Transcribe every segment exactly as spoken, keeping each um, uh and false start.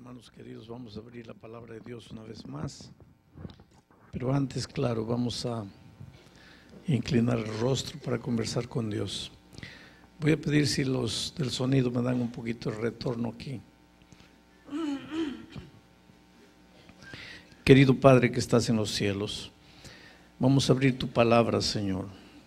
Hermanos queridos, vamos a abrir la palabra de Dios una vez más, pero antes, claro, vamos a inclinar el rostro para conversar con Dios. Voy a pedir si los del sonido me dan un poquito de retorno aquí. Querido Padre que estás en los cielos, vamos a abrir tu palabra, Señor.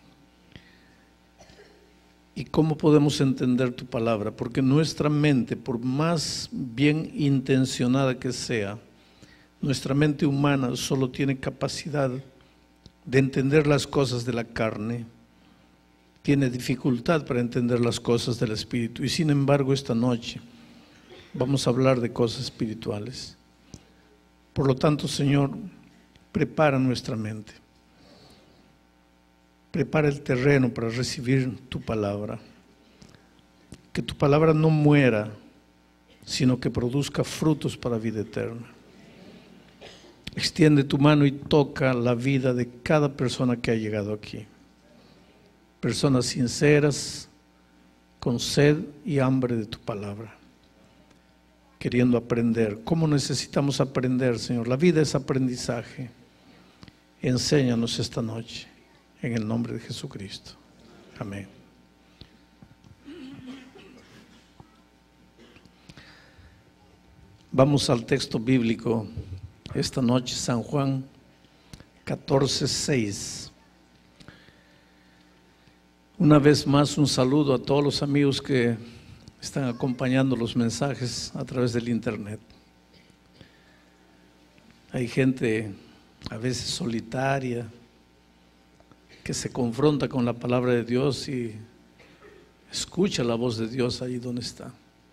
¿Y cómo podemos entender tu palabra? Porque nuestra mente, por más bien intencionada que sea, nuestra mente humana solo tiene capacidad de entender las cosas de la carne, tiene dificultad para entender las cosas del Espíritu. Y sin embargo, esta noche vamos a hablar de cosas espirituales. Por lo tanto, Señor, prepara nuestra mente. Prepara el terreno para recibir tu palabra. Que tu palabra no muera, sino que produzca frutos para vida eterna. Extiende tu mano y toca la vida de cada persona que ha llegado aquí. Personas sinceras, con sed y hambre de tu palabra, queriendo aprender. ¿Cómo necesitamos aprender, Señor? La vida es aprendizaje. Enséñanos esta noche. En el nombre de Jesucristo. Amén. Vamos al texto bíblico esta noche, San Juan catorce, seis. Una vez más, un saludo a todos los amigos que están acompañando los mensajes a través del internet. Hay gente a veces solitaria, que se confronta con la palabra de Dios y escucha la voz de Dios ahí donde está.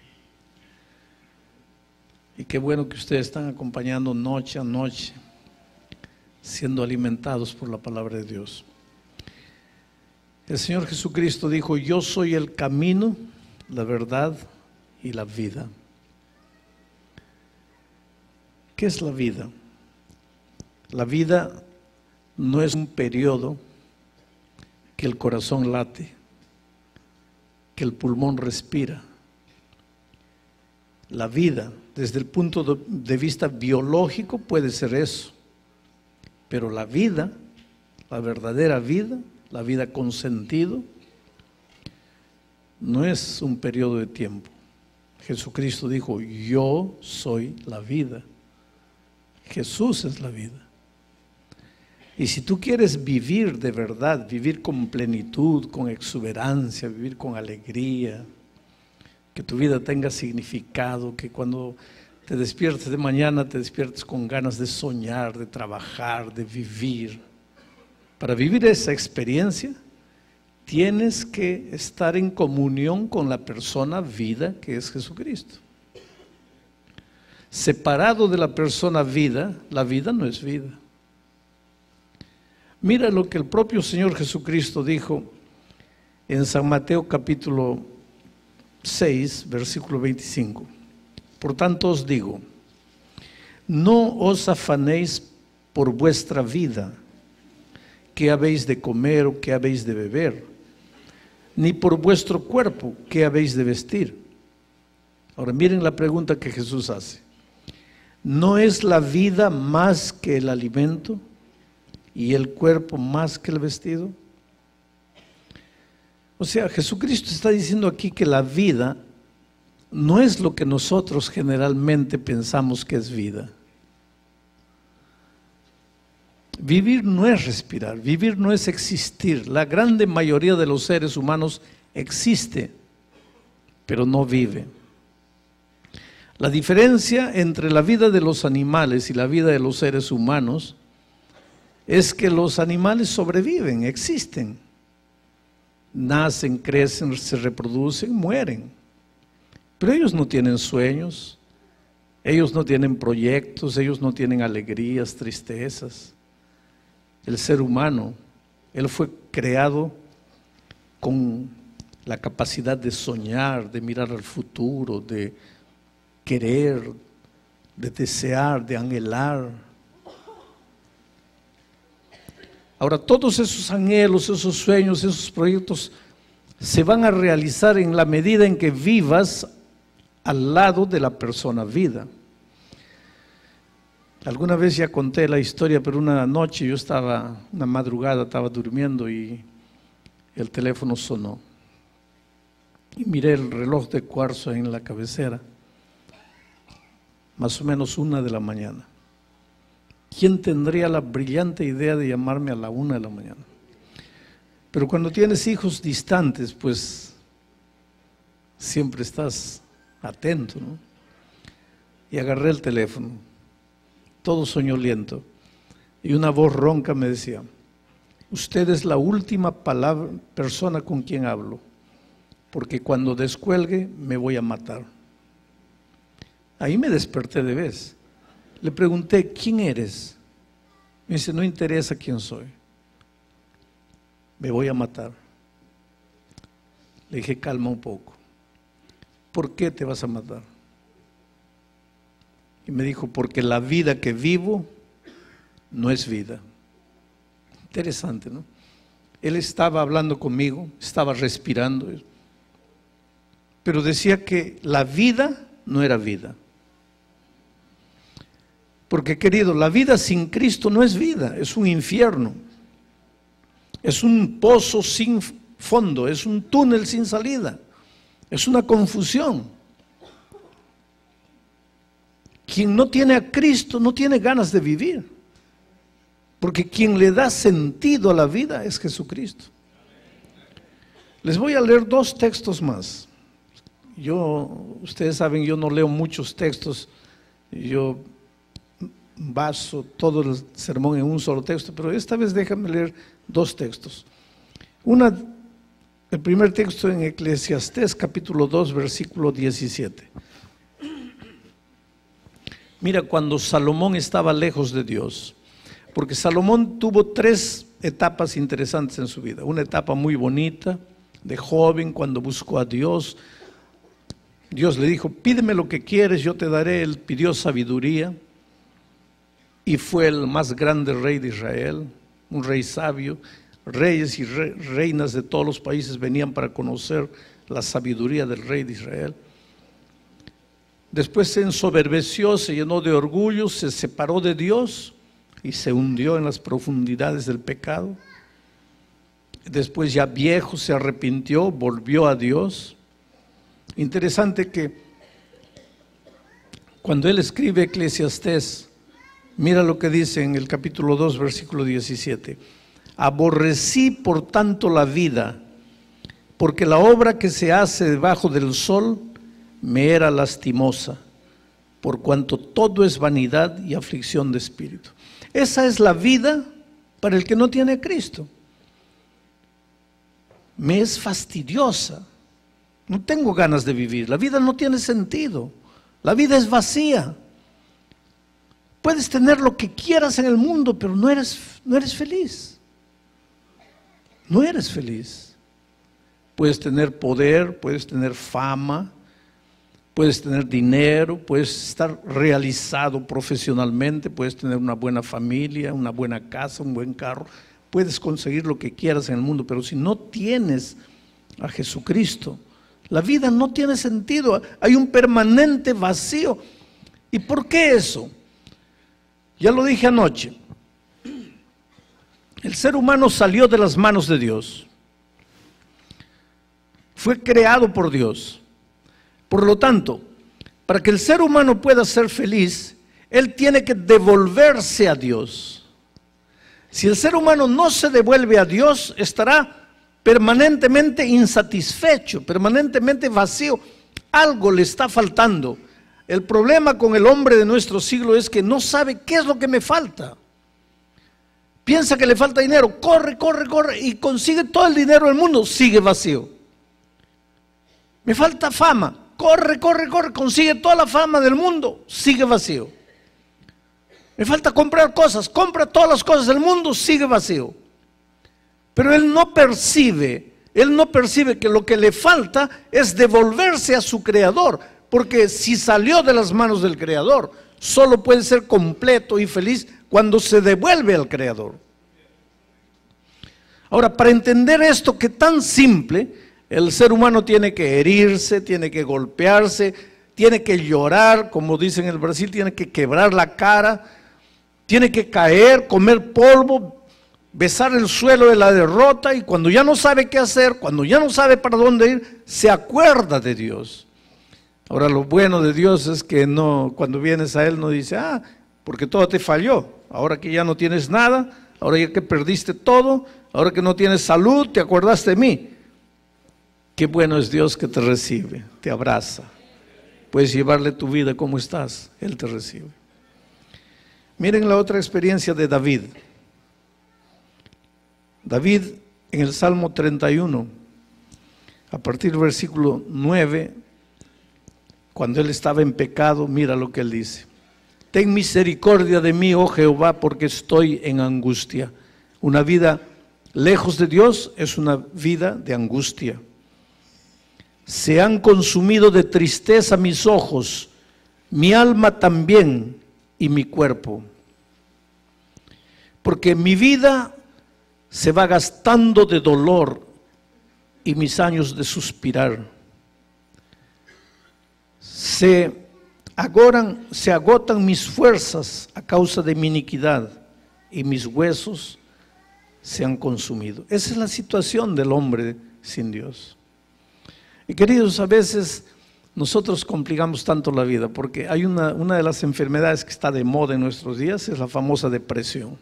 Y qué bueno que ustedes están acompañando noche a noche, siendo alimentados por la palabra de Dios. El Señor Jesucristo dijo: yo soy el camino, la verdad y la vida. ¿Qué es la vida? La vida no es un periodo que el corazón late, que el pulmón respira. La vida, desde el punto de vista biológico, puede ser eso, pero la vida, la verdadera vida, la vida con sentido, no es un periodo de tiempo. Jesucristo dijo: yo soy la vida. Jesús es la vida. Y si tú quieres vivir de verdad, vivir con plenitud, con exuberancia, vivir con alegría, que tu vida tenga significado, que cuando te despiertes de mañana te despiertes con ganas de soñar, de trabajar, de vivir. Para vivir esa experiencia, tienes que estar en comunión con la persona vida que es Jesucristo. Separado de la persona vida, la vida no es vida. Mira lo que el propio Señor Jesucristo dijo en San Mateo capítulo seis, versículo veinticinco. Por tanto os digo, no os afanéis por vuestra vida, qué habéis de comer o qué habéis de beber, ni por vuestro cuerpo, qué habéis de vestir. Ahora miren la pregunta que Jesús hace. ¿No es la vida más que el alimento y el cuerpo más que el vestido? O sea, Jesucristo está diciendo aquí que la vida no es lo que nosotros generalmente pensamos que es vida. Vivir no es respirar, vivir no es existir. La grande mayoría de los seres humanos existe, pero no vive. La diferencia entre la vida de los animales y la vida de los seres humanos es que los animales sobreviven, existen, nacen, crecen, se reproducen, mueren. Pero ellos no tienen sueños, ellos no tienen proyectos, ellos no tienen alegrías, tristezas. El ser humano, él fue creado con la capacidad de soñar, de mirar al futuro, de querer, de desear, de anhelar. Ahora, todos esos anhelos, esos sueños, esos proyectos se van a realizar en la medida en que vivas al lado de la persona vida. Alguna vez ya conté la historia, pero una noche yo estaba, una madrugada, estaba durmiendo y el teléfono sonó. Y miré el reloj de cuarzo en la cabecera, más o menos una de la mañana. ¿Quién tendría la brillante idea de llamarme a la una de la mañana? Pero cuando tienes hijos distantes, pues siempre estás atento, ¿no? Y agarré el teléfono, todo soñoliento, y una voz ronca me decía: usted es la última palabra, persona con quien hablo, porque cuando descuelgue me voy a matar. Ahí me desperté de vez. Le pregunté: ¿quién eres? Me dice: no interesa quién soy, me voy a matar. Le dije: calma un poco. ¿Por qué te vas a matar? Y me dijo: porque la vida que vivo no es vida. Interesante, ¿no? Él estaba hablando conmigo, estaba respirando, pero decía que la vida no era vida. Porque, querido, la vida sin Cristo no es vida, es un infierno. Es un pozo sin fondo, es un túnel sin salida, es una confusión. Quien no tiene a Cristo no tiene ganas de vivir, porque quien le da sentido a la vida es Jesucristo. Les voy a leer dos textos más. Yo, ustedes saben, yo no leo muchos textos, yo baso todo el sermón en un solo texto, pero esta vez déjame leer dos textos. Una, el primer texto en Eclesiastés capítulo dos, versículo diecisiete. Mira, cuando Salomón estaba lejos de Dios, porque Salomón tuvo tres etapas interesantes en su vida. Una etapa muy bonita, de joven, cuando buscó a Dios. Dios le dijo: pídeme lo que quieres, yo te daré. Él pidió sabiduría y fue el más grande rey de Israel, un rey sabio. Reyes y re, reinas de todos los países venían para conocer la sabiduría del rey de Israel. Después se ensoberbeció, se llenó de orgullo, se separó de Dios y se hundió en las profundidades del pecado. Después, ya viejo, se arrepintió, volvió a Dios. Interesante que cuando él escribe Eclesiastés, mira lo que dice en el capítulo dos, versículo diecisiete. Aborrecí por tanto la vida, porque la obra que se hace debajo del sol me era lastimosa, por cuanto todo es vanidad y aflicción de espíritu. Esa es la vida para el que no tiene a Cristo. Me es fastidiosa, no tengo ganas de vivir, la vida no tiene sentido, la vida es vacía. Puedes tener lo que quieras en el mundo, pero no eres, no eres feliz. No eres feliz. Puedes tener poder, puedes tener fama, puedes tener dinero, puedes estar realizado profesionalmente, puedes tener una buena familia, una buena casa, un buen carro, puedes conseguir lo que quieras en el mundo, pero si no tienes a Jesucristo, la vida no tiene sentido, hay un permanente vacío. ¿Y por qué eso? Ya lo dije anoche. El ser humano salió de las manos de Dios. Fue creado por Dios. Por lo tanto, para que el ser humano pueda ser feliz, él tiene que devolverse a Dios. Si el ser humano no se devuelve a Dios, estará permanentemente insatisfecho, permanentemente vacío. Algo le está faltando. El problema con el hombre de nuestro siglo es que no sabe qué es lo que me falta. Piensa que le falta dinero, corre, corre, corre y consigue todo el dinero del mundo, sigue vacío. Me falta fama, corre, corre, corre, consigue toda la fama del mundo, sigue vacío. Me falta comprar cosas, compra todas las cosas del mundo, sigue vacío. Pero él no percibe, él no percibe que lo que le falta es devolverse a su Creador, porque si salió de las manos del Creador, solo puede ser completo y feliz cuando se devuelve al Creador. Ahora, para entender esto que tan simple, el ser humano tiene que herirse, tiene que golpearse, tiene que llorar, como dicen en el Brasil, tiene que quebrar la cara, Tiene que caer, comer polvo, besar el suelo de la derrota, y cuando ya no sabe qué hacer, cuando ya no sabe para dónde ir, se acuerda de Dios. Ahora, lo bueno de Dios es que no, cuando vienes a Él no dice, ah, porque todo te falló, ahora que ya no tienes nada, ahora ya que perdiste todo, ahora que no tienes salud, te acordaste de mí. Qué bueno es Dios que te recibe, te abraza. Puedes llevarle tu vida como estás, Él te recibe. Miren la otra experiencia de David. David en el Salmo treinta y uno, a partir del versículo nueve, cuando él estaba en pecado, mira lo que él dice. Ten misericordia de mí, oh Jehová, porque estoy en angustia. Una vida lejos de Dios es una vida de angustia. Se han consumido de tristeza mis ojos, mi alma también y mi cuerpo. Porque mi vida se va gastando de dolor y mis años de suspirar. Se agoran, se agotan mis fuerzas a causa de mi iniquidad y mis huesos se han consumido. Esa es la situación del hombre sin Dios. Y queridos, a veces nosotros complicamos tanto la vida porque hay una, una de las enfermedades que está de moda en nuestros días, es la famosa depresión.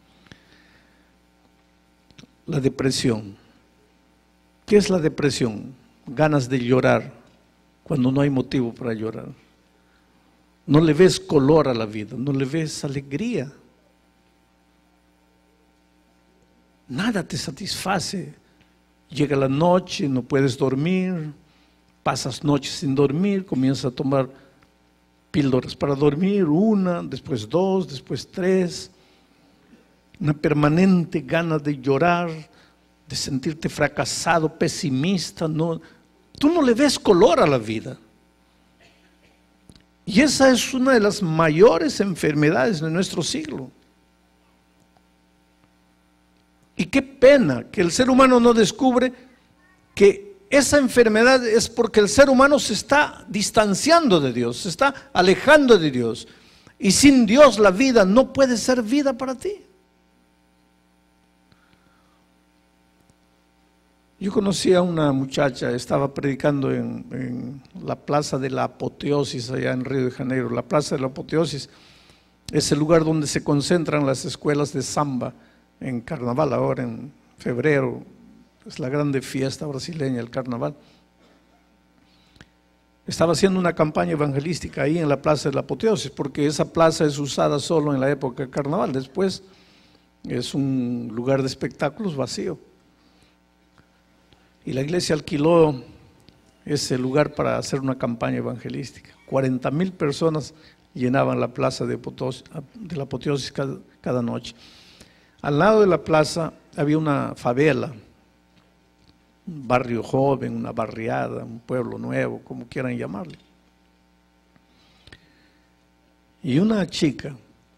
La depresión. ¿Qué es la depresión? Ganas de llorar cuando no hay motivo para llorar. No le ves color a la vida, no le ves alegría. Nada te satisface. Llega la noche, no puedes dormir, pasas noches sin dormir, comienzas a tomar píldoras para dormir, una, después dos, después tres. Una permanente gana de llorar, de sentirte fracasado, pesimista. No, tú no le ves color a la vida. Y esa es una de las mayores enfermedades de nuestro siglo. Y qué pena que el ser humano no descubre que esa enfermedad es porque el ser humano se está distanciando de Dios, se está alejando de Dios. Y sin Dios la vida no puede ser vida para ti. Yo conocí a una muchacha, estaba predicando en, en la Plaza de la Apoteosis, allá en Río de Janeiro. La Plaza de la Apoteosis es el lugar donde se concentran las escuelas de samba en carnaval, ahora en febrero, es la grande fiesta brasileña, el carnaval. Estaba haciendo una campaña evangelística ahí en la Plaza de la Apoteosis, porque esa plaza es usada solo en la época del carnaval, después es un lugar de espectáculos vacío. Y la iglesia alquiló ese lugar para hacer una campaña evangelística. cuarenta mil personas llenaban la plaza de, Potos, de la Apoteosis cada, cada noche. Al lado de la plaza había una favela, un barrio joven, una barriada, un pueblo nuevo, como quieran llamarle. Y una chica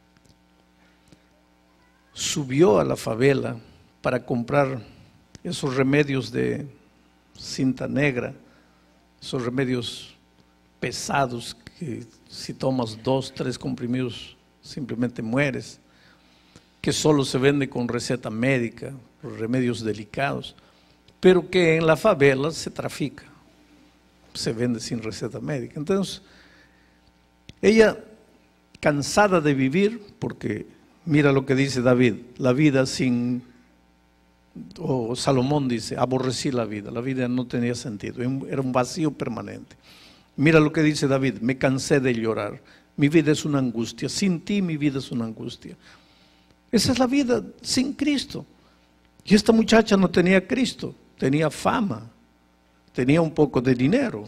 subió a la favela para comprar esos remedios de cinta negra, esos remedios pesados que si tomas dos, tres comprimidos simplemente mueres, que solo se vende con receta médica, los remedios delicados, pero que en la favela se trafica, se vende sin receta médica. Entonces, ella, cansada de vivir, porque mira lo que dice David, la vida sin, o Salomón dice, aborrecí la vida, la vida no tenía sentido, era un vacío permanente. Mira lo que dice David, me cansé de llorar, mi vida es una angustia, sin ti mi vida es una angustia. Esa es la vida sin Cristo. Y esta muchacha no tenía Cristo, tenía fama, tenía un poco de dinero.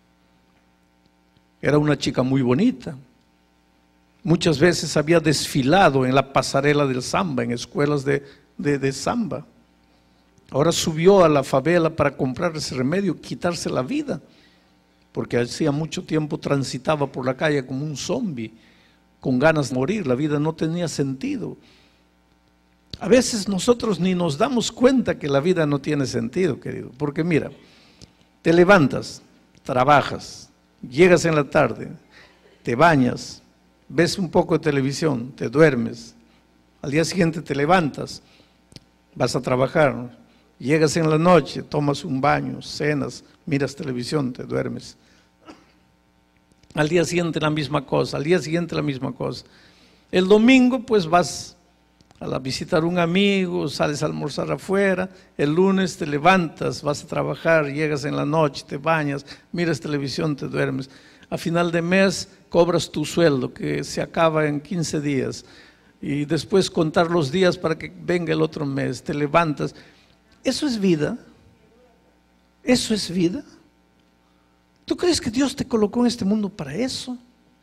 Era una chica muy bonita. Muchas veces había desfilado en la pasarela del samba, en escuelas de, de, de samba. Ahora subió a la favela para comprar ese remedio, quitarse la vida, porque hacía mucho tiempo transitaba por la calle como un zombi, con ganas de morir, la vida no tenía sentido. A veces nosotros ni nos damos cuenta que la vida no tiene sentido, querido, porque mira, te levantas, trabajas, llegas en la tarde, te bañas, ves un poco de televisión, te duermes, al día siguiente te levantas, vas a trabajar, llegas en la noche, tomas un baño, cenas, miras televisión, te duermes. Al día siguiente la misma cosa, al día siguiente la misma cosa. El domingo pues vas a visitar a un amigo, sales a almorzar afuera, el lunes te levantas, vas a trabajar, llegas en la noche, te bañas, miras televisión, te duermes. A final de mes cobras tu sueldo que se acaba en quince días y después contar los días para que venga el otro mes, te levantas. ¿Eso es vida? ¿Eso es vida? ¿Tú crees que Dios te colocó en este mundo para eso?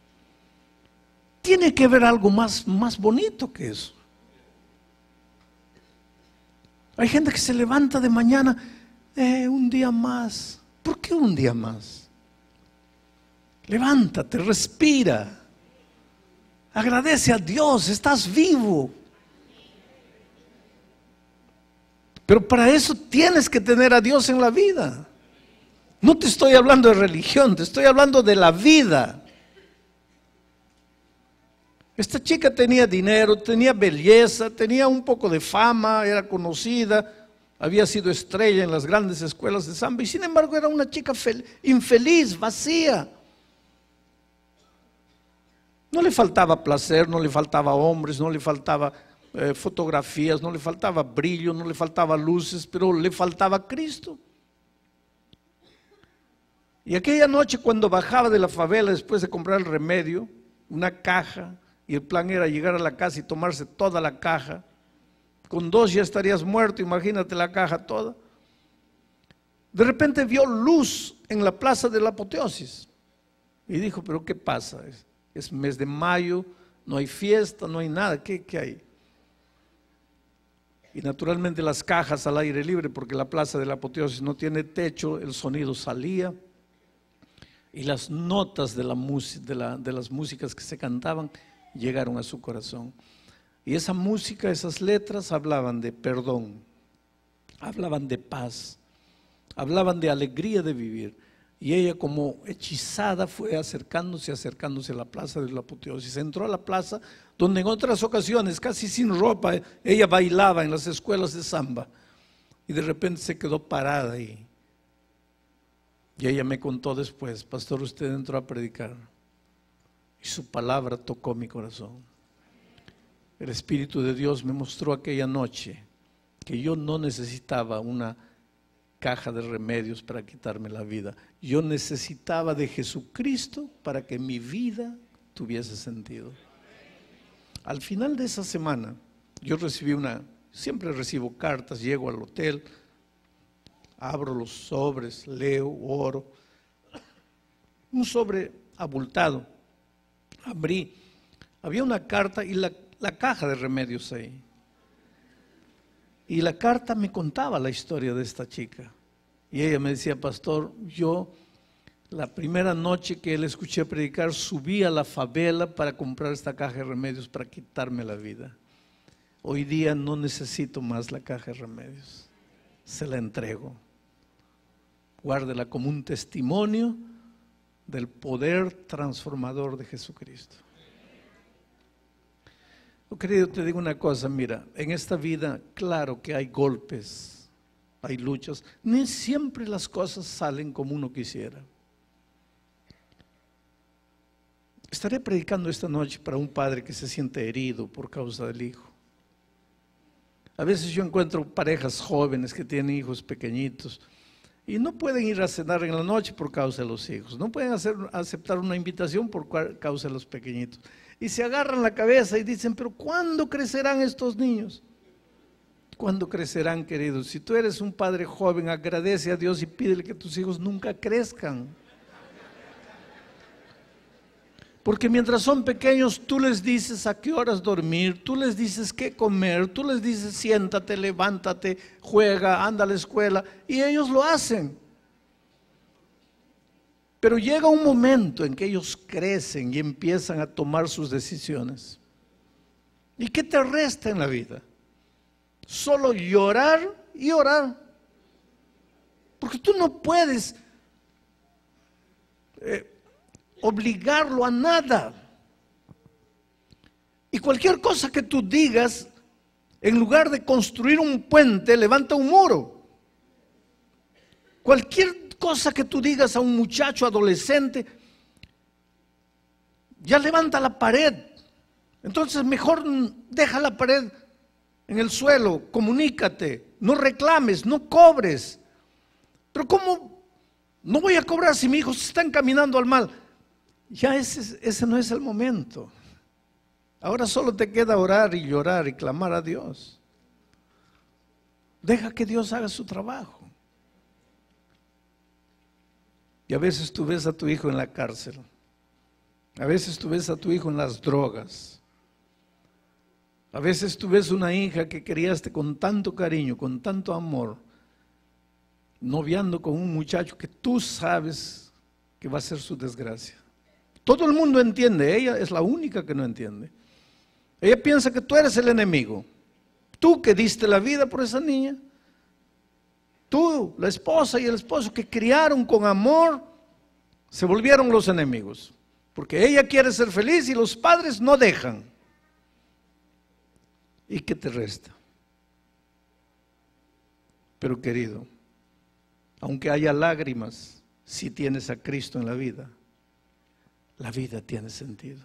Tiene que haber algo más, más bonito que eso. Hay gente que se levanta de mañana, eh, un día más. ¿Por qué un día más? Levántate, respira. Agradece a Dios, estás vivo. Pero para eso tienes que tener a Dios en la vida. No te estoy hablando de religión, te estoy hablando de la vida. Esta chica tenía dinero, tenía belleza, tenía un poco de fama, era conocida, había sido estrella en las grandes escuelas de samba y sin embargo era una chica infeliz, vacía. No le faltaba placer, no le faltaba hombres, no le faltaba eh, fotografías, no le faltaba brillo, no le faltaba luces, pero le faltaba Cristo. Y aquella noche cuando bajaba de la favela después de comprar el remedio, una caja, y el plan era llegar a la casa y tomarse toda la caja, con dos ya estarías muerto, imagínate la caja toda. De repente vio luz en la plaza de la Apoteosis y dijo, pero ¿qué pasa? Es, es mes de mayo, no hay fiesta, no hay nada, ¿qué, qué hay? Y naturalmente las cajas al aire libre, porque la plaza de la Apoteosis no tiene techo, el sonido salía. Y las notas de, la de, la, de las músicas que se cantaban llegaron a su corazón. Y esa música, esas letras hablaban de perdón, hablaban de paz, hablaban de alegría de vivir. Y ella como hechizada fue acercándose, acercándose a la plaza de la Apoteosis. Entró a la plaza donde en otras ocasiones, casi sin ropa, ella bailaba en las escuelas de samba. Y de repente se quedó parada ahí. Y ella me contó después, pastor, usted entró a predicar y su palabra tocó mi corazón. El Espíritu de Dios me mostró aquella noche que yo no necesitaba una caja de remedios para quitarme la vida. Yo necesitaba de Jesucristo para que mi vida tuviese sentido. Al final de esa semana, yo recibí una, siempre recibo cartas, llego al hotel, abro los sobres, leo, oro. Un sobre abultado. Abrí. Había una carta y la, la caja de remedios ahí. Y la carta me contaba la historia de esta chica. Y ella me decía, pastor, yo la primera noche que le escuché predicar, subí a la favela para comprar esta caja de remedios para quitarme la vida. Hoy día no necesito más la caja de remedios. Se la entrego. Guárdela como un testimonio del poder transformador de Jesucristo. Oh, querido, te digo una cosa, mira, en esta vida, claro que hay golpes, hay luchas, ni siempre las cosas salen como uno quisiera. Estaré predicando esta noche para un padre que se siente herido por causa del hijo. A veces yo encuentro parejas jóvenes que tienen hijos pequeñitos y no pueden ir a cenar en la noche por causa de los hijos, no pueden hacer, aceptar una invitación por causa de los pequeñitos. Y se agarran la cabeza y dicen, pero ¿cuándo crecerán estos niños? ¿Cuándo crecerán, queridos? Si tú eres un padre joven, agradece a Dios y pídele que tus hijos nunca crezcan. Porque mientras son pequeños, tú les dices a qué horas dormir, tú les dices qué comer, tú les dices siéntate, levántate, juega, anda a la escuela, y ellos lo hacen. Pero llega un momento en que ellos crecen y empiezan a tomar sus decisiones. ¿Y qué te resta en la vida? Solo llorar y orar. Porque tú no puedes eh, obligarlo a nada. cualquier cosa que tú digas, en lugar de construir un puente, levanta un muro. Cualquier cosa que tú digas a un muchacho adolescente, ya levanta la pared. Entonces mejor deja la pared en el suelo, comunícate, no reclames, no cobres. Pero ¿cómo no voy a cobrar si mi hijo se está encaminando al mal? Ya ese, ese no es el momento. Ahora solo te queda orar y llorar y clamar a Dios. Deja que Dios haga su trabajo. Y a veces tú ves a tu hijo en la cárcel. A veces tú ves a tu hijo en las drogas. A veces tú ves una hija que criaste con tanto cariño, con tanto amor, noviando con un muchacho que tú sabes que va a ser su desgracia. Todo el mundo entiende, ella es la única que no entiende. Ella piensa que tú eres el enemigo. Tú que diste la vida por esa niña. Tú, la esposa y el esposo que criaron con amor, se volvieron los enemigos. Porque ella quiere ser feliz y los padres no dejan. ¿Y qué te resta? Pero querido, aunque haya lágrimas, si tienes a Cristo en la vida, la vida tiene sentido.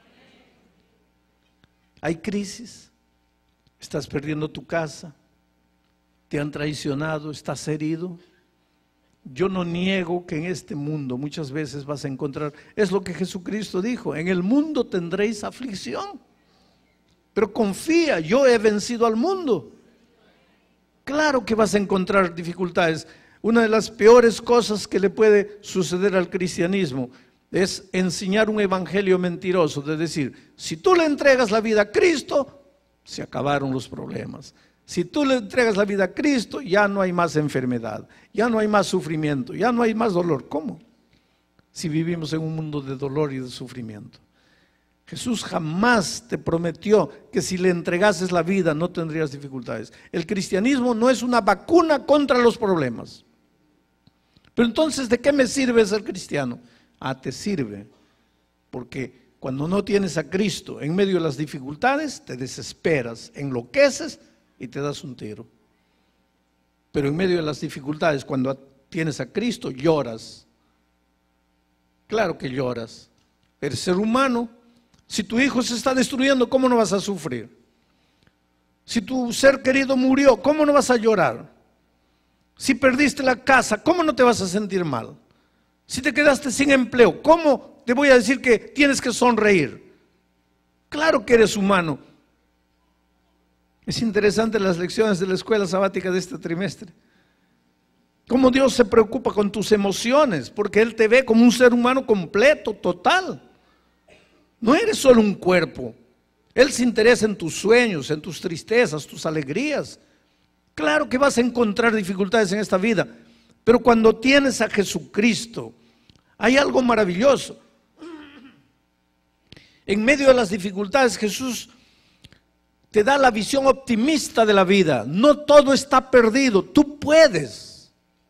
Hay crisis, estás perdiendo tu casa, te han traicionado, estás herido. Yo no niego que en este mundo muchas veces vas a encontrar, es lo que Jesucristo dijo, en el mundo tendréis aflicción, pero confía, yo he vencido al mundo. Claro que vas a encontrar dificultades. Una de las peores cosas que le puede suceder al cristianismo es enseñar un evangelio mentiroso, de decir, si tú le entregas la vida a Cristo, se acabaron los problemas. Si tú le entregas la vida a Cristo, ya no hay más enfermedad, ya no hay más sufrimiento, ya no hay más dolor. ¿Cómo? Si vivimos en un mundo de dolor y de sufrimiento. Jesús jamás te prometió que si le entregases la vida no tendrías dificultades. El cristianismo no es una vacuna contra los problemas. Pero entonces, ¿de qué me sirve ser cristiano? Ah, te sirve, porque cuando no tienes a Cristo en medio de las dificultades, te desesperas, enloqueces y te das un tiro. Pero en medio de las dificultades, cuando tienes a Cristo, lloras. Claro que lloras. Eres ser humano. Si tu hijo se está destruyendo, ¿cómo no vas a sufrir? Si tu ser querido murió, ¿cómo no vas a llorar? Si perdiste la casa, ¿cómo no te vas a sentir mal? Si te quedaste sin empleo, ¿cómo te voy a decir que tienes que sonreír? Claro que eres humano. Es interesante las lecciones de la escuela sabática de este trimestre. Cómo Dios se preocupa con tus emociones, porque Él te ve como un ser humano completo, total. No eres solo un cuerpo. Él se interesa en tus sueños, en tus tristezas, tus alegrías. Claro que vas a encontrar dificultades en esta vida, pero cuando tienes a Jesucristo, hay algo maravilloso. En medio de las dificultades, Jesús te da la visión optimista de la vida. No todo está perdido, tú puedes.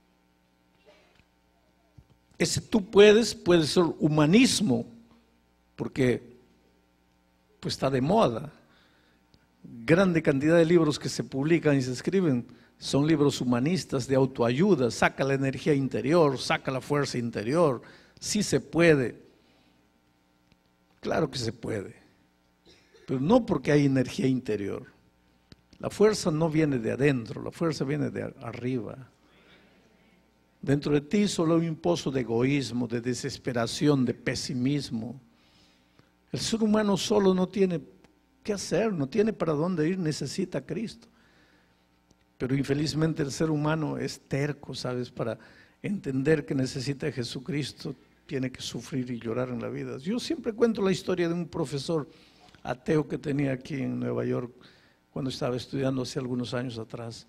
Ese tú puedes puede ser humanismo, porque pues está de moda. Grande cantidad de libros que se publican y se escriben son libros humanistas de autoayuda. Saca la energía interior, saca la fuerza interior. Sí se puede. Claro que se puede. Pero no porque hay energía interior. La fuerza no viene de adentro, la fuerza viene de arriba. Dentro de ti solo hay un pozo de egoísmo, de desesperación, de pesimismo. El ser humano solo no tiene qué hacer, no tiene para dónde ir, necesita a Cristo. Pero infelizmente el ser humano es terco, ¿sabes? Para entender que necesita a Jesucristo, tiene que sufrir y llorar en la vida. Yo siempre cuento la historia de un profesor ateo que tenía aquí en Nueva York cuando estaba estudiando hace algunos años atrás.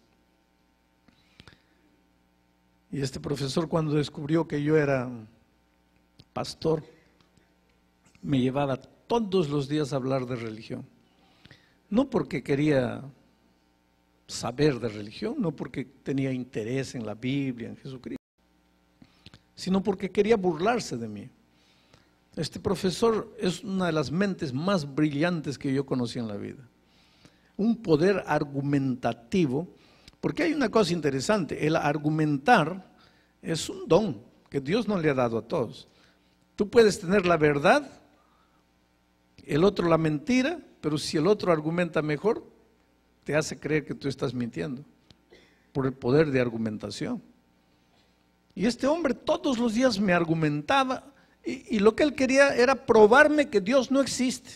Y este profesor, cuando descubrió que yo era pastor, me llevaba todos los días a hablar de religión. No porque quería saber de religión, no porque tenía interés en la Biblia, en Jesucristo, sino porque quería burlarse de mí. Este profesor es una de las mentes más brillantes que yo conocí en la vida. Un poder argumentativo, porque hay una cosa interesante, el argumentar es un don que Dios no le ha dado a todos. Tú puedes tener la verdad, el otro la mentira, pero si el otro argumenta mejor, te hace creer que tú estás mintiendo, por el poder de argumentación. Y este hombre todos los días me argumentaba, y, y lo que él quería era probarme que Dios no existe.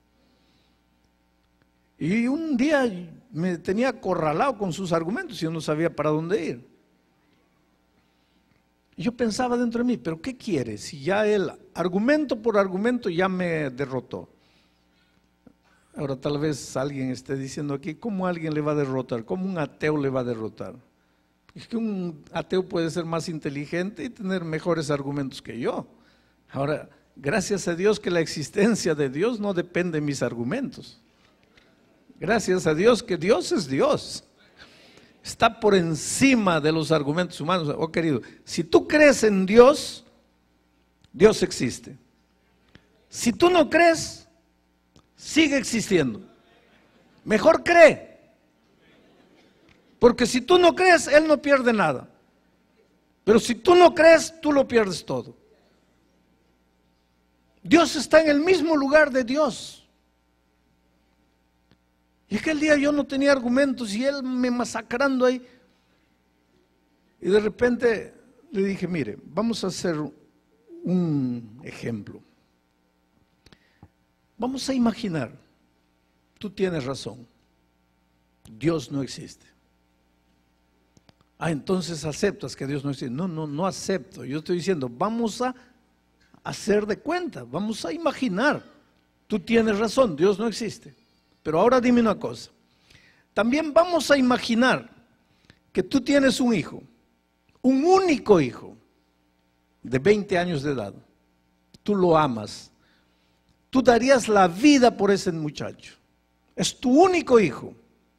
Y un día me tenía acorralado con sus argumentos y yo no sabía para dónde ir. Y yo pensaba dentro de mí, ¿pero qué quiere? Si ya él, argumento por argumento, ya me derrotó. Ahora tal vez alguien esté diciendo aquí, ¿cómo alguien le va a derrotar? ¿Cómo un ateo le va a derrotar? Es que un ateo puede ser más inteligente y tener mejores argumentos que yo. Ahora, gracias a Dios que la existencia de Dios no depende de mis argumentos. Gracias a Dios que Dios es Dios. Está por encima de los argumentos humanos. Oh querido, si tú crees en Dios, Dios existe. Si tú no crees, sigue existiendo. Mejor cree. Porque si tú no crees, Él no pierde nada. Pero si tú no crees, tú lo pierdes todo. Dios está en el mismo lugar de Dios. Y aquel día yo no tenía argumentos y él me masacrando ahí. Y de repente le dije, mire, vamos a hacer un ejemplo. Vamos a imaginar, tú tienes razón, Dios no existe. Ah, entonces aceptas que Dios no existe. No, no, no acepto. Yo estoy diciendo, vamos a hacer de cuenta, vamos a imaginar, tú tienes razón, Dios no existe. Pero ahora dime una cosa, también vamos a imaginar que tú tienes un hijo, un único hijo de veinte años de edad, tú lo amas, tú darías la vida por ese muchacho, es tu único hijo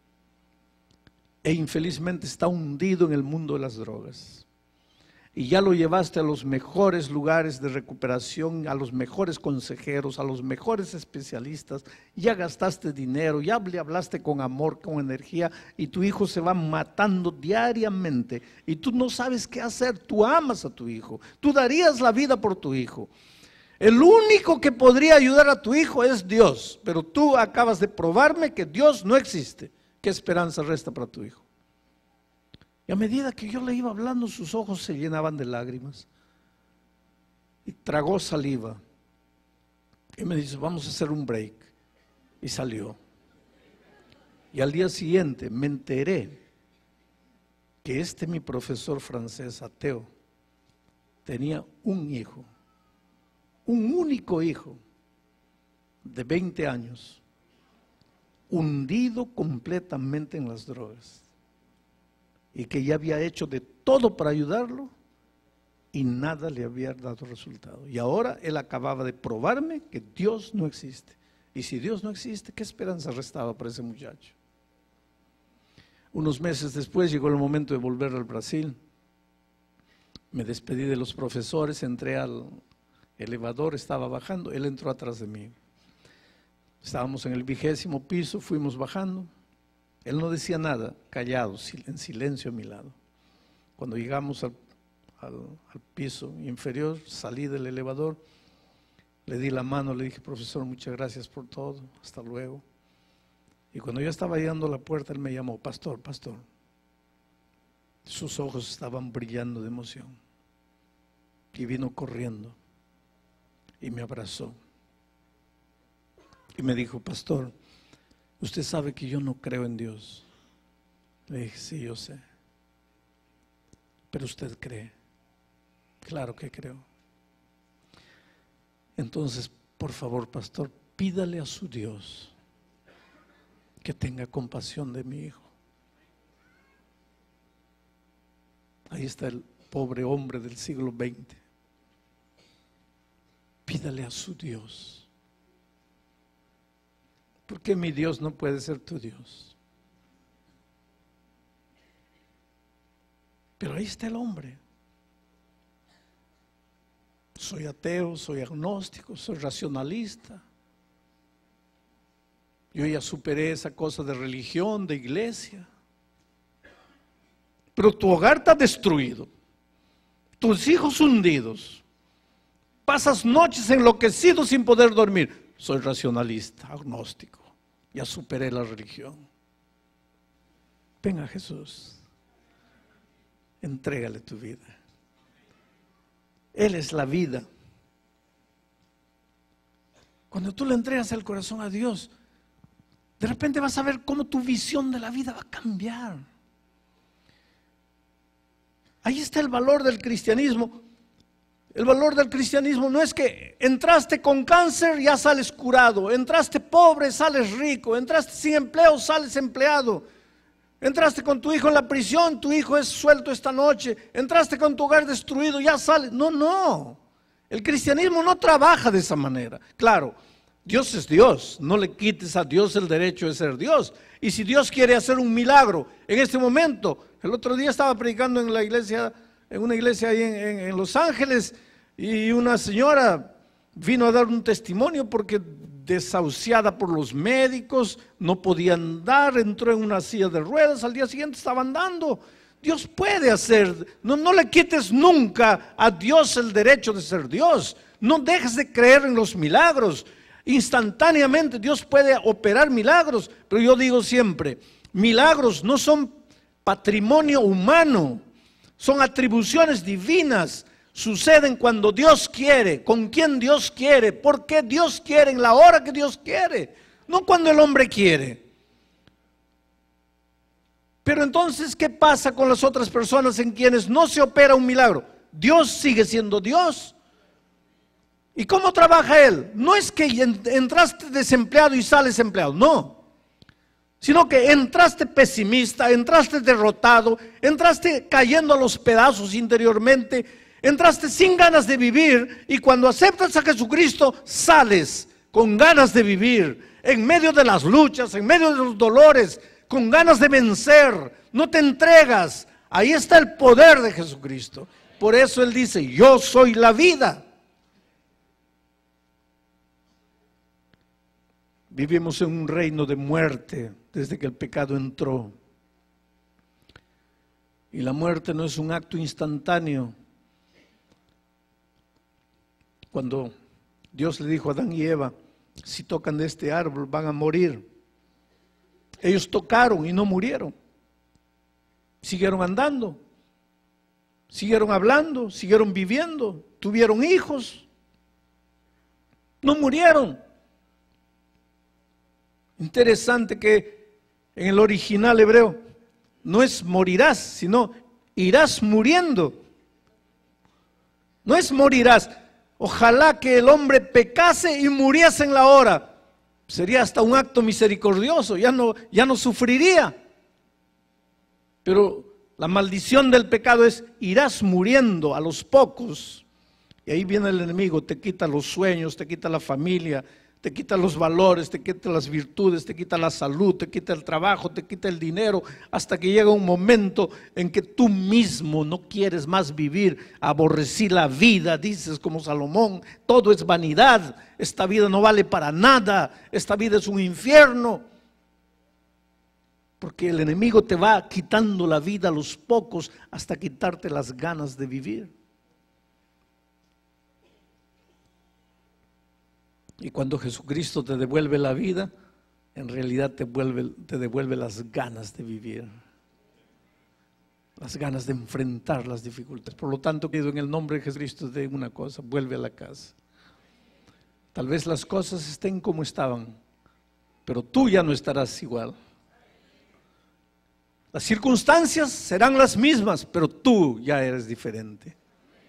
e infelizmente está hundido en el mundo de las drogas. Y ya lo llevaste a los mejores lugares de recuperación, a los mejores consejeros, a los mejores especialistas, ya gastaste dinero, ya le hablaste con amor, con energía, y tu hijo se va matando diariamente, y tú no sabes qué hacer, tú amas a tu hijo, tú darías la vida por tu hijo. El único que podría ayudar a tu hijo es Dios, pero tú acabas de probarme que Dios no existe. ¿Qué esperanza resta para tu hijo? Y a medida que yo le iba hablando, sus ojos se llenaban de lágrimas. Y tragó saliva. Y me dice, vamos a hacer un break. Y salió. Y al día siguiente me enteré que este mi profesor francés ateo tenía un hijo, un único hijo de veinte años, hundido completamente en las drogas. Y que ya había hecho de todo para ayudarlo y nada le había dado resultado. Y ahora él acababa de probarme que Dios no existe. Y si Dios no existe, ¿qué esperanza restaba para ese muchacho? Unos meses después llegó el momento de volver al Brasil. Me despedí de los profesores, entré al elevador, estaba bajando, él entró atrás de mí. Estábamos en el vigésimo piso, fuimos bajando. Él no decía nada, callado, en silencio a mi lado. Cuando llegamos al, al, al piso inferior, salí del elevador, le di la mano, le dije, profesor, muchas gracias por todo, hasta luego. Y cuando yo estaba llegando a la puerta, él me llamó, pastor, pastor. Sus ojos estaban brillando de emoción. Y vino corriendo y me abrazó. Y me dijo, pastor, usted sabe que yo no creo en Dios. Le dije, sí, yo sé. Pero usted cree. Claro que creo. Entonces, por favor, pastor, pídale a su Dios que tenga compasión de mi hijo. Ahí está el pobre hombre del siglo veinte. Pídale a su Dios. ¿Por qué mi Dios no puede ser tu Dios? Pero ahí está el hombre. Soy ateo, soy agnóstico, soy racionalista. Yo ya superé esa cosa de religión, de iglesia. Pero tu hogar está destruido, tus hijos hundidos, pasas noches enloquecido sin poder dormir. Soy racionalista, agnóstico, ya superé la religión. Ven a Jesús, entrégale tu vida. Él es la vida. Cuando tú le entregas el corazón a Dios, de repente vas a ver cómo tu visión de la vida va a cambiar. Ahí está el valor del cristianismo. El valor del cristianismo no es que entraste con cáncer, ya sales curado. Entraste pobre, sales rico. Entraste sin empleo, sales empleado. Entraste con tu hijo en la prisión, tu hijo es suelto esta noche. Entraste con tu hogar destruido, ya sales. No, no. El cristianismo no trabaja de esa manera. Claro, Dios es Dios. No le quites a Dios el derecho de ser Dios. Y si Dios quiere hacer un milagro en este momento, el otro día estaba predicando en la iglesia, en una iglesia ahí en, en, en Los Ángeles, y una señora vino a dar un testimonio porque desahuciada por los médicos, no podía andar, entró en una silla de ruedas, al día siguiente estaba andando. Dios puede hacer, no, no le quites nunca a Dios el derecho de ser Dios. No dejes de creer en los milagros. Instantáneamente Dios puede operar milagros, pero yo digo siempre, milagros no son patrimonio humano, son atribuciones divinas. Suceden cuando Dios quiere, con quien Dios quiere, por qué Dios quiere, en la hora que Dios quiere, no cuando el hombre quiere. Pero entonces, ¿qué pasa con las otras personas en quienes no se opera un milagro? Dios sigue siendo Dios. ¿Y cómo trabaja Él? No es que entraste desempleado y sales empleado, no. Sino que entraste pesimista, entraste derrotado, entraste cayendo a los pedazos interiormente, entraste sin ganas de vivir, y cuando aceptas a Jesucristo sales con ganas de vivir, en medio de las luchas, en medio de los dolores, con ganas de vencer, no te entregas. Ahí está el poder de Jesucristo. Por eso Él dice, yo soy la vida. Vivimos en un reino de muerte desde que el pecado entró. Y la muerte no es un acto instantáneo. Cuando Dios le dijo a Adán y Eva, si tocan de este árbol van a morir. Ellos tocaron y no murieron. Siguieron andando, siguieron hablando, siguieron viviendo, tuvieron hijos. No murieron. Interesante que en el original hebreo no es morirás, sino irás muriendo. No es morirás. Ojalá que el hombre pecase y muriese en la hora. Sería hasta un acto misericordioso, ya no, ya no sufriría. Pero la maldición del pecado es, irás muriendo a los pocos. Y ahí viene el enemigo, te quita los sueños, te quita la familia, te quita los valores, te quita las virtudes, te quita la salud, te quita el trabajo, te quita el dinero, hasta que llega un momento en que tú mismo no quieres más vivir, aborrecí la vida, dices como Salomón, todo es vanidad, esta vida no vale para nada, esta vida es un infierno. Porque el enemigo te va quitando la vida a los pocos hasta quitarte las ganas de vivir. Y cuando Jesucristo te devuelve la vida, en realidad te, vuelve, te devuelve las ganas de vivir, las ganas de enfrentar las dificultades. Por lo tanto, pido en el nombre de Jesucristo de una cosa, vuelve a la casa. Tal vez las cosas estén como estaban, pero tú ya no estarás igual. Las circunstancias serán las mismas, pero tú ya eres diferente.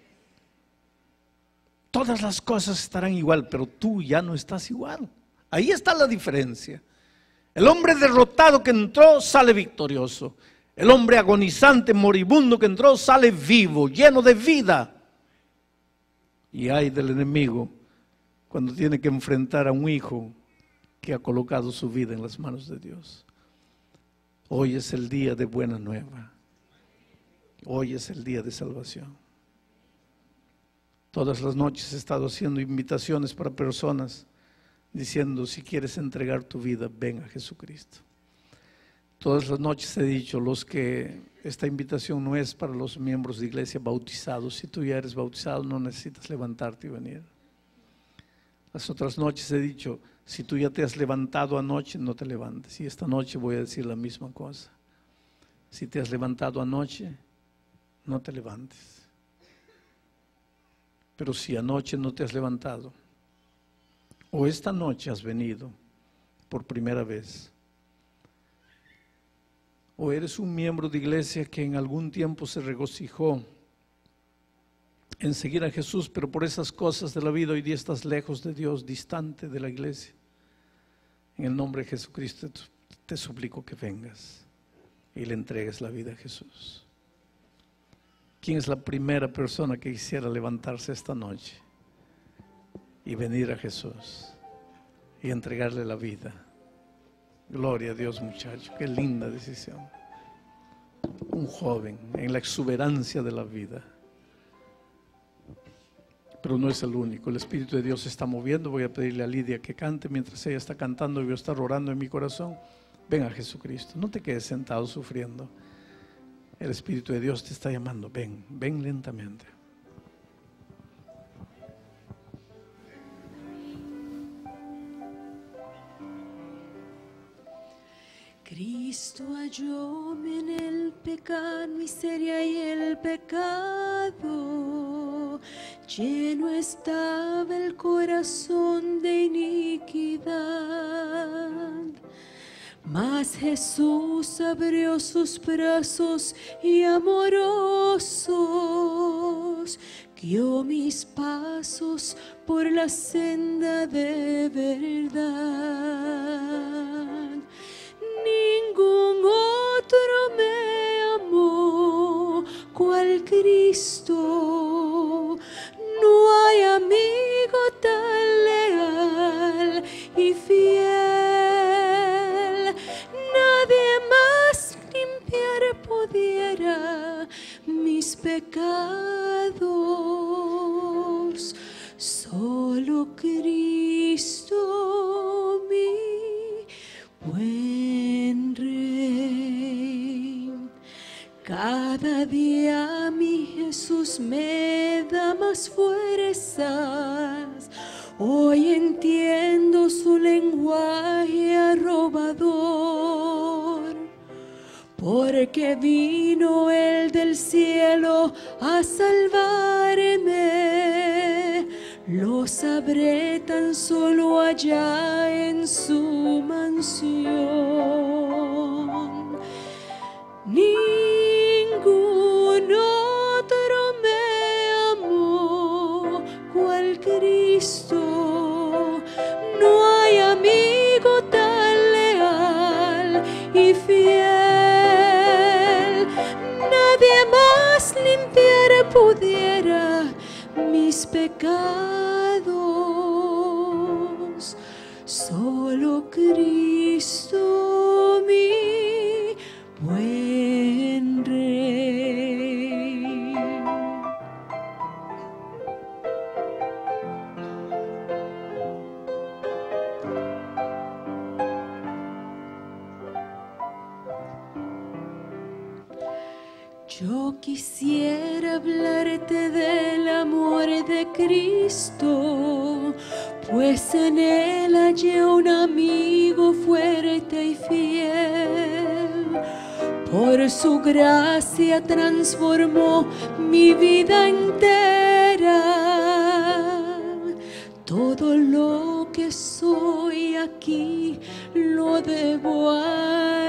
Todas las cosas estarán igual, pero tú ya no estás igual. Ahí está la diferencia. El hombre derrotado que entró sale victorioso. El hombre agonizante, moribundo que entró sale vivo, lleno de vida. Y ay del enemigo cuando tiene que enfrentar a un hijo que ha colocado su vida en las manos de Dios. Hoy es el día de buena nueva. Hoy es el día de salvación. Todas las noches he estado haciendo invitaciones para personas, diciendo, si quieres entregar tu vida, ven a Jesucristo. Todas las noches he dicho, los que esta invitación no es para los miembros de iglesia bautizados. Si tú ya eres bautizado, no necesitas levantarte y venir. Las otras noches he dicho, si tú ya te has levantado anoche, no te levantes. Y esta noche voy a decir la misma cosa. Si te has levantado anoche, no te levantes. Pero si anoche no te has levantado, o esta noche has venido por primera vez, o eres un miembro de iglesia que en algún tiempo se regocijó en seguir a Jesús, pero por esas cosas de la vida hoy día estás lejos de Dios, distante de la iglesia. En el nombre de Jesucristo te suplico que vengas y le entregues la vida a Jesús. ¿Quién es la primera persona que quisiera levantarse esta noche y venir a Jesús y entregarle la vida? Gloria a Dios, muchacho, qué linda decisión. Un joven en la exuberancia de la vida. Pero no es el único, el Espíritu de Dios se está moviendo. Voy a pedirle a Lidia que cante. Mientras ella está cantando, yo estar orando en mi corazón. Ven a Jesucristo, no te quedes sentado sufriendo. El Espíritu de Dios te está llamando, ven, ven lentamente. Cristo hallóme en el pecado, miseria y el pecado. Lleno estaba el corazón de iniquidad. Mas Jesús abrió sus brazos y amorosos guió mis pasos por la senda de verdad. Ningún otro me amó cual Cristo. No hay amigo tan leal y fiel. Nadie más limpiar pudiera mis pecados. Solo Cristo, mi buen Rey. Cada día mi Jesús me da más fuerzas. Hoy entiendo su lenguaje arrobador, porque vino Él del cielo a salvarme. Lo sabré tan solo allá en su mansión. Ningún otro me amó cual Cristo. No hay amigo tan leal y fiel. Nadie más limpiar pudiera mis pecados. Solo Cristo, mi buen Rey. Yo quisiera hablarte del amor de Cristo, pues en Él hallé un amigo fuerte y fiel. Por su gracia transformó mi vida entera. Todo lo que soy aquí lo debo a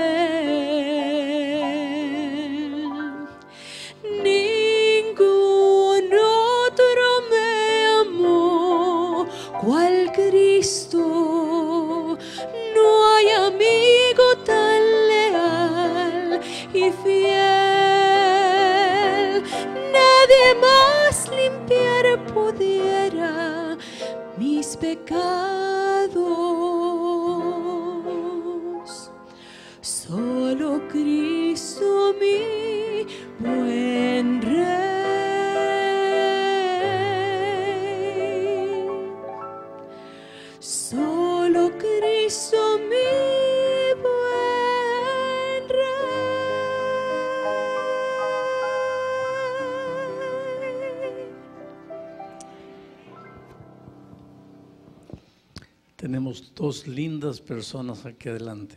Él. Ningún otro me amó cual Cristo. No hay amigo tan leal y fiel. Nadie más limpiar pudiera mis pecados. Solo Cristo, mi buen Rey. Tenemos dos lindas personas aquí adelante.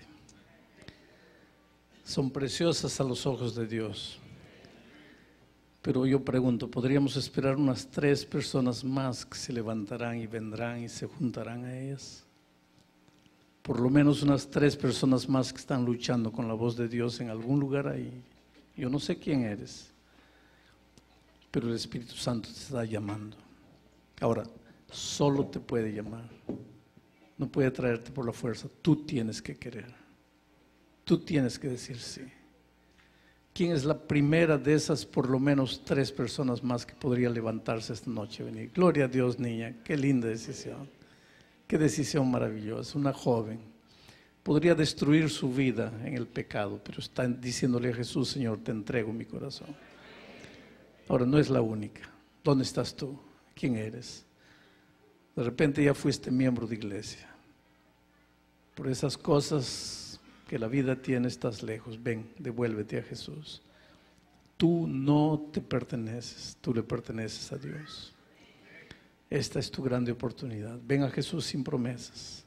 Son preciosas a los ojos de Dios. Pero yo pregunto, ¿podríamos esperar unas tres personas más que se levantarán y vendrán y se juntarán a ellas? Por lo menos unas tres personas más que están luchando con la voz de Dios en algún lugar ahí. Yo no sé quién eres, pero el Espíritu Santo te está llamando. Ahora, solo te puede llamar. No puede traerte por la fuerza. Tú tienes que querer. Tú tienes que decir sí. ¿Quién es la primera de esas por lo menos tres personas más que podría levantarse esta noche? Venir. Gloria a Dios, niña. Qué linda decisión. Qué decisión maravillosa. Una joven podría destruir su vida en el pecado, pero está diciéndole a Jesús: Señor, te entrego mi corazón. Ahora, no es la única. ¿Dónde estás tú? ¿Quién eres? De repente ya fuiste miembro de iglesia. Por esas cosas que la vida tiene estás lejos. Ven, devuélvete a Jesús. Tú no te perteneces, tú le perteneces a Dios. Esta es tu grande oportunidad. Ven a Jesús sin promesas.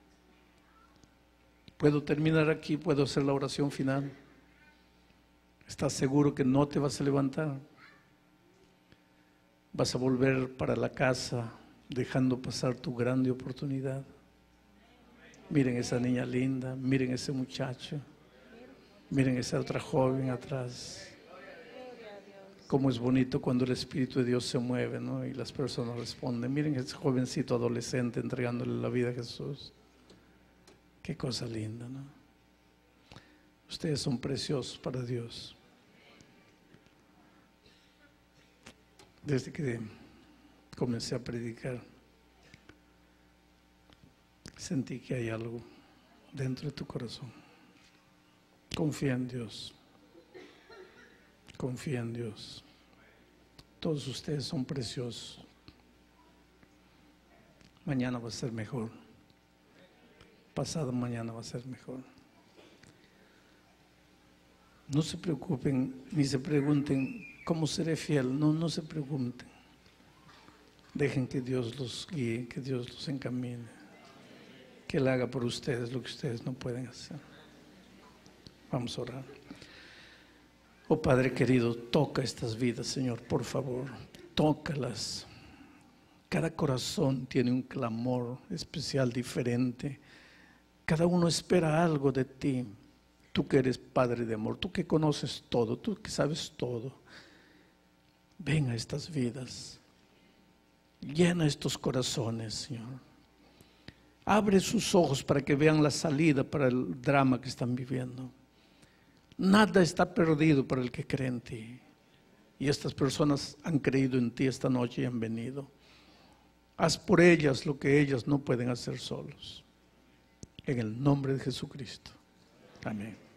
¿Puedo terminar aquí? ¿Puedo hacer la oración final? ¿Estás seguro que no te vas a levantar? ¿Vas a volver para la casa dejando pasar tu grande oportunidad? Miren esa niña linda, miren ese muchacho, miren esa otra joven atrás. Cómo es bonito cuando el Espíritu de Dios se mueve, ¿no? Y las personas responden. Miren ese jovencito adolescente entregándole la vida a Jesús. Qué cosa linda, ¿no? Ustedes son preciosos para Dios. Desde que comencé a predicar, sentí que hay algo dentro de tu corazón. Confía en Dios. Confía en Dios. Todos ustedes son preciosos. Mañana va a ser mejor. Pasado mañana va a ser mejor. No se preocupen ni se pregunten cómo seré fiel. No, no se pregunten. Dejen que Dios los guíe, que Dios los encamine, que Él haga por ustedes lo que ustedes no pueden hacer. Vamos a orar. Oh Padre querido, toca estas vidas, Señor, por favor, tócalas. Cada corazón tiene un clamor especial, diferente. Cada uno espera algo de ti. Tú que eres Padre de amor, tú que conoces todo, tú que sabes todo. Ven a estas vidas. Llena estos corazones, Señor. Abre sus ojos para que vean la salida para el drama que están viviendo. Nada está perdido para el que cree en ti. Y estas personas han creído en ti esta noche y han venido. Haz por ellas lo que ellas no pueden hacer solos. En el nombre de Jesucristo. Amén.